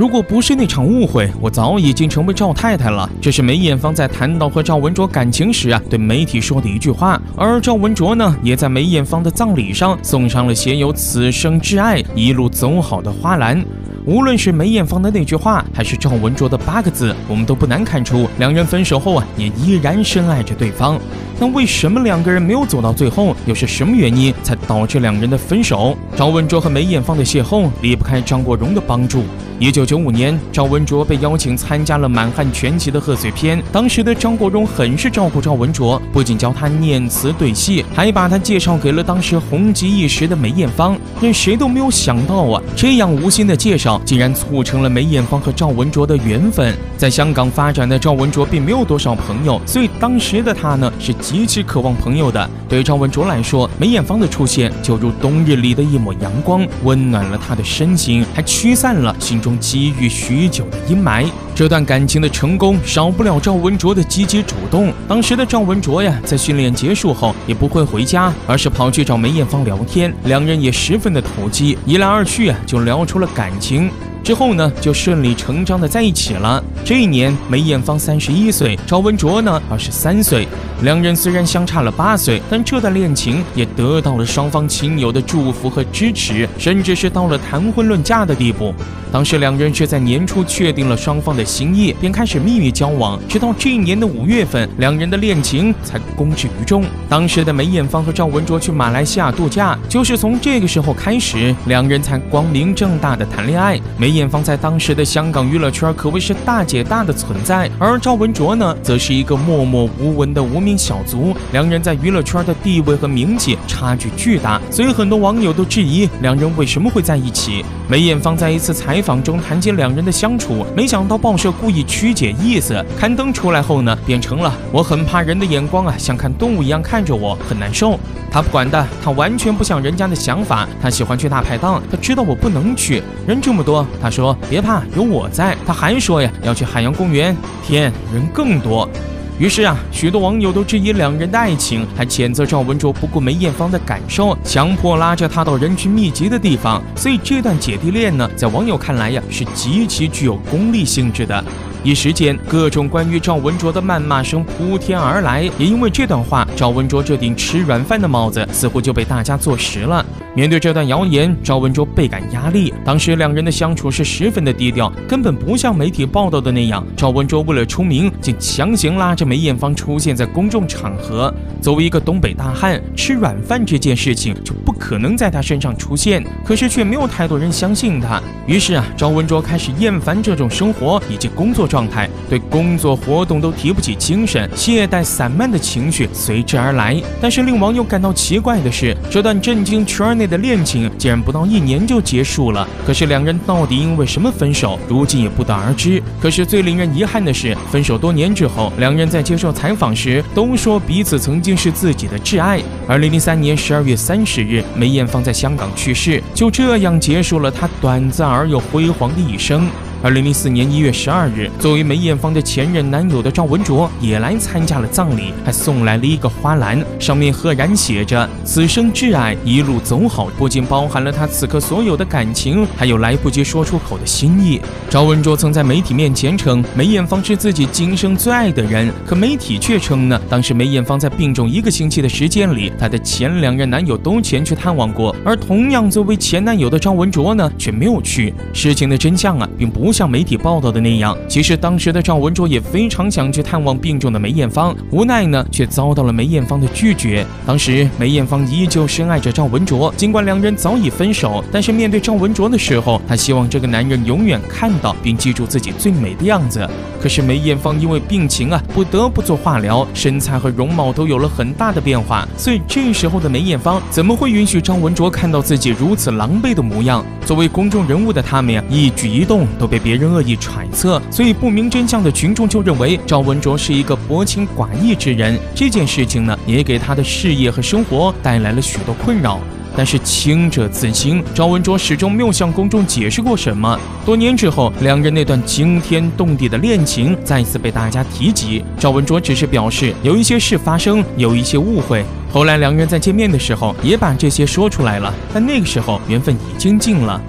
如果不是那场误会，我早已经成为赵太太了。这是梅艳芳在谈到和赵文卓感情时对媒体说的一句话。而赵文卓呢，也在梅艳芳的葬礼上送上了写有“此生挚爱，一路走好”的花篮。无论是梅艳芳的那句话，还是赵文卓的8个字，我们都不难看出，两人分手后也依然深爱着对方。那为什么两个人没有走到最后？又是什么原因才导致两人的分手？赵文卓和梅艳芳的邂逅离不开张国荣的帮助。1995年，赵文卓被邀请参加了满汉全席的贺岁片。当时的张国荣很是照顾赵文卓，不仅教他念词对戏，还把他介绍给了当时红极一时的梅艳芳。但谁都没有想到这样无心的介绍竟然促成了梅艳芳和赵文卓的缘分。在香港发展的赵文卓并没有多少朋友，所以当时的他呢是极其渴望朋友的。对赵文卓来说，梅艳芳的出现就如冬日里的一抹阳光，温暖了他的身心，还驱散了心中积郁许久的阴霾。这段感情的成功少不了赵文卓的积极主动。当时的赵文卓在训练结束后也不会回家，而是跑去找梅艳芳聊天，两人也十分的投机，一来二去就聊出了感情。之后呢，就顺理成章的在一起了。这一年，梅艳芳31岁，赵文卓呢23岁。两人虽然相差了8岁，但这段恋情也得到了双方亲友的祝福和支持，甚至是到了谈婚论嫁的地步。当时两人是在年初确定了双方的心意，便开始秘密交往，直到这一年的5月份，两人的恋情才公之于众。当时的梅艳芳和赵文卓去马来西亚度假，就是从这个时候开始，两人才光明正大的谈恋爱。梅艳芳在当时的香港娱乐圈可谓是大姐大的存在，而赵文卓呢，则是一个默默无闻的无名小卒。两人在娱乐圈的地位和名气差距巨大，所以很多网友都质疑两人为什么会在一起。梅艳芳在一次采访中谈及两人的相处，没想到报社故意曲解意思，刊登出来后呢，变成了我很怕人的眼光像看动物一样看着我，很难受。他不管的，他完全不像人家的想法，他喜欢去大排档，他知道我不能去，人这么多，他说别怕，有我在。他还说要去海洋公园，天，人更多。于是许多网友都质疑两人的爱情，还谴责赵文卓不顾梅艳芳的感受，强迫拉着她到人群密集的地方。所以这段姐弟恋呢，在网友看来是极其具有功利性质的。一时间，各种关于赵文卓的谩骂声铺天而来，也因为这段话，赵文卓这顶吃软饭的帽子似乎就被大家坐实了。面对这段谣言，赵文卓倍感压力。当时两人的相处是十分的低调，根本不像媒体报道的那样。赵文卓为了出名，竟强行拉着梅艳芳出现在公众场合。作为一个东北大汉，吃软饭这件事情就不可能在他身上出现，可是却没有太多人相信他。于是赵文卓开始厌烦这种生活以及工作状态，对工作活动都提不起精神，懈怠散漫的情绪随之而来。但是令网友感到奇怪的是，这段震惊圈内的恋情竟然不到1年就结束了。可是两人到底因为什么分手，如今也不得而知。可是最令人遗憾的是，分手多年之后，两人在接受采访时都说彼此曾经是自己的挚爱。2003年12月30日，梅艳芳在香港去世，就这样结束了她短暂而又辉煌的一生。2004年1月12日，作为梅艳芳的前任男友的赵文卓也来参加了葬礼，还送来了一个花篮，上面赫然写着“此生挚爱，一路走好”，不仅包含了他此刻所有的感情，还有来不及说出口的心意。赵文卓曾在媒体面前称梅艳芳是自己今生最爱的人，可媒体却称呢，当时梅艳芳在病重1个星期的时间里，她的前2任男友都前去探望过，而同样作为前男友的赵文卓呢，却没有去。事情的真相并不像媒体报道的那样，其实当时的赵文卓也非常想去探望病重的梅艳芳，无奈呢却遭到了梅艳芳的拒绝。当时梅艳芳依旧深爱着赵文卓，尽管两人早已分手，但是面对赵文卓的时候，她希望这个男人永远看到并记住自己最美的样子。可是梅艳芳因为病情不得不做化疗，身材和容貌都有了很大的变化，所以这时候的梅艳芳怎么会允许赵文卓看到自己如此狼狈的模样？作为公众人物的他们一举一动都被别人恶意揣测，所以不明真相的群众就认为赵文卓是一个薄情寡义之人。这件事情呢，也给他的事业和生活带来了许多困扰。但是清者自清，赵文卓始终没有向公众解释过什么。多年之后，两人那段惊天动地的恋情再次被大家提及，赵文卓只是表示有一些事发生，有一些误会。后来两人在见面的时候也把这些说出来了，但那个时候缘分已经尽了。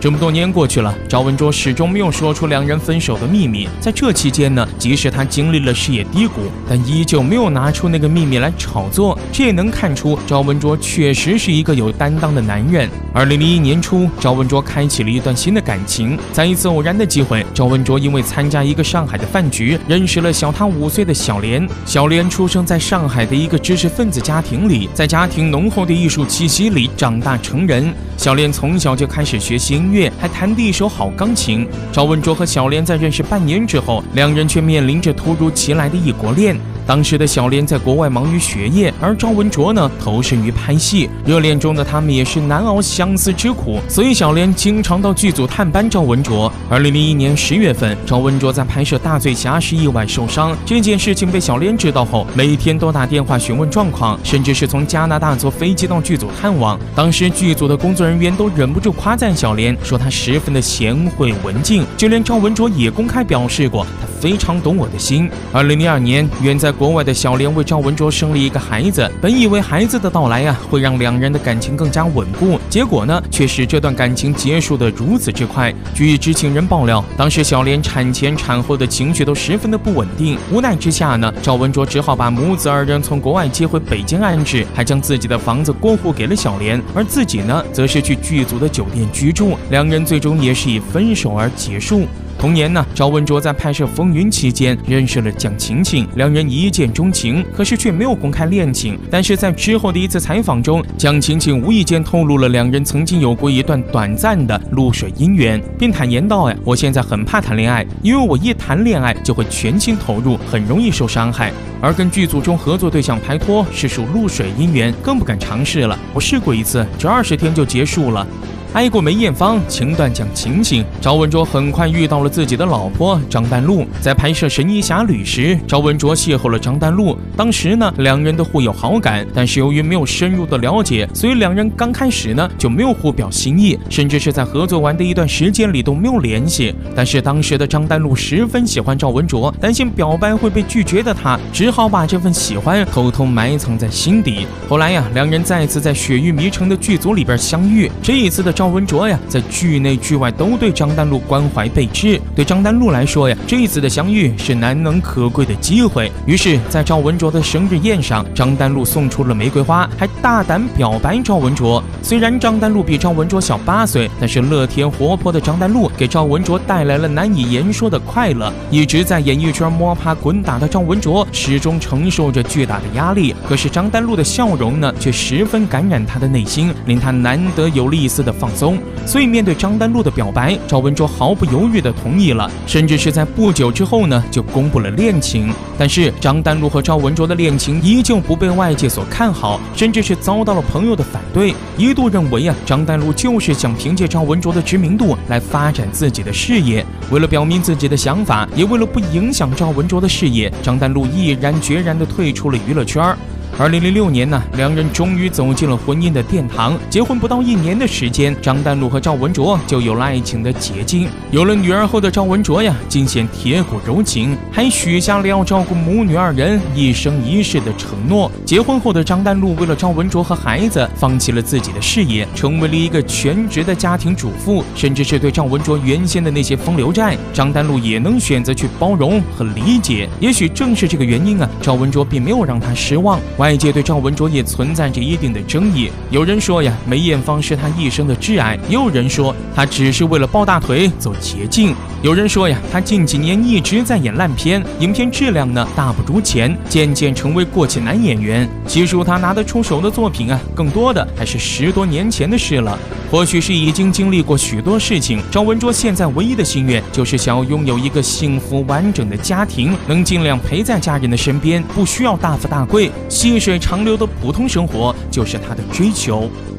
这么多年过去了，赵文卓始终没有说出两人分手的秘密。在这期间呢，即使他经历了事业低谷，但依旧没有拿出那个秘密来炒作。这也能看出赵文卓确实是一个有担当的男人。2001年初，赵文卓开启了一段新的感情。在一次偶然的机会，赵文卓因为参加一个上海的饭局，认识了小他5岁的小莲。小莲出生在上海的一个知识分子家庭里，在家庭浓厚的艺术气息里长大成人。小莲从小就开始学习音乐，还弹得一手好钢琴。赵文卓和小莲在认识半年之后，两人却面临着突如其来的异国恋。当时的小莲在国外忙于学业，而赵文卓呢投身于拍戏。热恋中的他们也是难熬相思之苦，所以小莲经常到剧组探班赵文卓。2001年10月份，赵文卓在拍摄《大醉侠》时意外受伤，这件事情被小莲知道后，每天都打电话询问状况，甚至是从加拿大坐飞机到剧组探望。当时剧组的工作人员都忍不住夸赞小莲，说她十分的贤惠文静，就连赵文卓也公开表示过，她非常懂我的心。2002年，远在国外的小莲为赵文卓生了一个孩子，本以为孩子的到来会让两人的感情更加稳固，结果呢，却使这段感情结束得如此之快。据知情人爆料，当时小莲产前产后的情绪都十分的不稳定，无奈之下呢，赵文卓只好把母子二人从国外接回北京安置，还将自己的房子过户给了小莲，而自己呢，则是去剧组的酒店居住。两人最终也是以分手而结束。同年呢，赵文卓在拍摄《风云》期间认识了蒋勤勤，两人一见钟情，可是却没有公开恋情。但是在之后的一次采访中，蒋勤勤无意间透露了两人曾经有过一段短暂的露水姻缘，并坦言道：“我现在很怕谈恋爱，因为我一谈恋爱就会全心投入，很容易受伤害。而跟剧组中合作对象拍拖是属露水姻缘，更不敢尝试了。我试过一次，这20天就结束了。”爱过梅艳芳，情断蒋勤勤。赵文卓很快遇到了自己的老婆张丹露。在拍摄《神医侠侣》时，赵文卓邂逅了张丹露。当时呢，两人都互有好感，但是由于没有深入的了解，所以两人刚开始呢就没有互表心意，甚至是在合作完的一段时间里都没有联系。但是当时的张丹露十分喜欢赵文卓，担心表白会被拒绝的他，只好把这份喜欢偷偷埋藏在心底。后来两人再次在《血域迷城》的剧组里边相遇。这一次的赵文卓在剧内剧外都对张丹露关怀备至。对张丹露来说这一次的相遇是难能可贵的机会。于是，在赵文卓的生日宴上，张丹露送出了玫瑰花，还大胆表白赵文卓。虽然张丹露比赵文卓小8岁，但是乐天活泼的张丹露给赵文卓带来了难以言说的快乐。一直在演艺圈摸爬滚打的赵文卓始终承受着巨大的压力，可是张丹露的笑容呢，却十分感染他的内心，令他难得有了一丝的放松。所以面对张丹露的表白，赵文卓毫不犹豫地同意了，甚至是在不久之后呢就公布了恋情。但是张丹露和赵文卓的恋情依旧不被外界所看好，甚至是遭到了朋友的反对，一度认为张丹露就是想凭借赵文卓的知名度来发展自己的事业。为了表明自己的想法，也为了不影响赵文卓的事业，张丹露毅然决然地退出了娱乐圈。2006年呢，两人终于走进了婚姻的殿堂。结婚不到1年的时间，张丹露和赵文卓就有了爱情的结晶。有了女儿后的赵文卓尽显铁骨柔情，还许下了要照顾母女2人一生一世的承诺。结婚后的张丹露为了赵文卓和孩子，放弃了自己的事业，成为了一个全职的家庭主妇，甚至是对赵文卓原先的那些风流债，张丹露也能选择去包容和理解。也许正是这个原因赵文卓并没有让他失望。外界对赵文卓也存在着一定的争议，有人说梅艳芳是他一生的挚爱，也有人说他只是为了抱大腿走捷径，有人说他近几年一直在演烂片，影片质量呢大不如前，渐渐成为过气男演员。其实他拿得出手的作品更多的还是10多年前的事了。或许是已经经历过许多事情，赵文卓现在唯一的心愿就是想要拥有一个幸福完整的家庭，能尽量陪在家人的身边，不需要大富大贵，细水长流的普通生活就是他的追求。